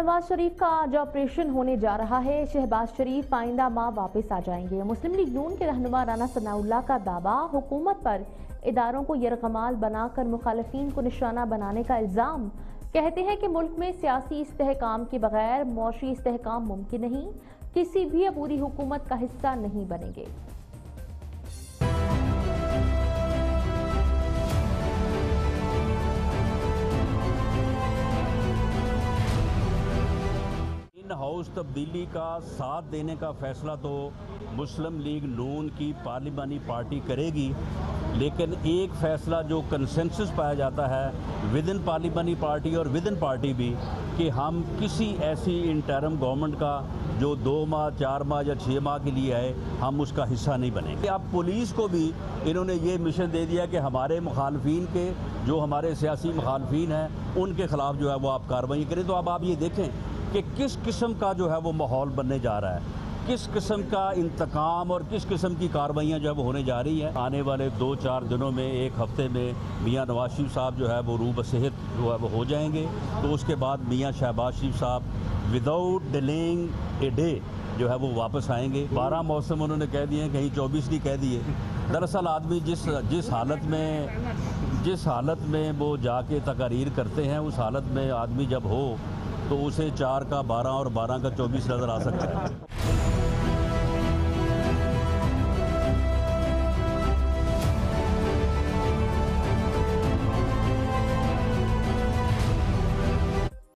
शहबाज शरीफ का आज ऑपरेशन होने जा रहा है। शहबाज शरीफ आइंदा माह वापस आ जाएंगे। मुस्लिम लीग नून के रहनुमा राना सनाउल्लाह का दावा, हुकूमत पर इदारों को यरगमाल बनाकर मुखालिफिन को निशाना बनाने का इल्ज़ाम। कहते हैं कि मुल्क में सियासी इस्तेहकाम के बगैर मौशी इस्तेहकाम मुमकिन नहीं, किसी भी अबूरी हुकूमत का हिस्सा नहीं बनेंगे। हाउस तब्दीली का साथ देने का फैसला तो मुस्लिम लीग नून की पार्लिमानी पार्टी करेगी, लेकिन एक फैसला जो कंसेंसस पाया जाता है विद इन पार्लिमानी पार्टी और विद इन पार्टी भी, कि हम किसी ऐसी इंटरम गवर्नमेंट का जो 2 माह 4 माह या 6 माह के लिए आए, हम उसका हिस्सा नहीं बनेंगे। अब पुलिस को भी इन्होंने ये मिशन दे दिया कि हमारे मुखालफिन के, जो हमारे सियासी मुखालफिन हैं, उनके ख़िलाफ़ जो है वो आप कार्रवाई करें। तो अब आप ये देखें कि किस किस्म का जो है वो माहौल बनने जा रहा है, किस किस्म का इंतकाम और किस किस्म की कार्रवाइयाँ जो है वो होने जा रही हैं। आने वाले 2-4 दिनों में, 1 हफ्ते में मियाँ नवाज शरीफ साहब जो है वो रूब सेहत जो है वो हो जाएंगे। तो उसके बाद मियाँ शहबाज शरीफ साहब विदाउट डिलेइंग ए डे जो है वो वापस आएंगे। 12 मौसम उन्होंने कह दिए, कहीं 24 नहीं कह दिए। दरअसल आदमी जिस हालत में वो जाके तकारीर करते हैं, उस हालत में आदमी जब हो तो उसे 4 का 12 और 12 का 24 नज़र आ सकता है।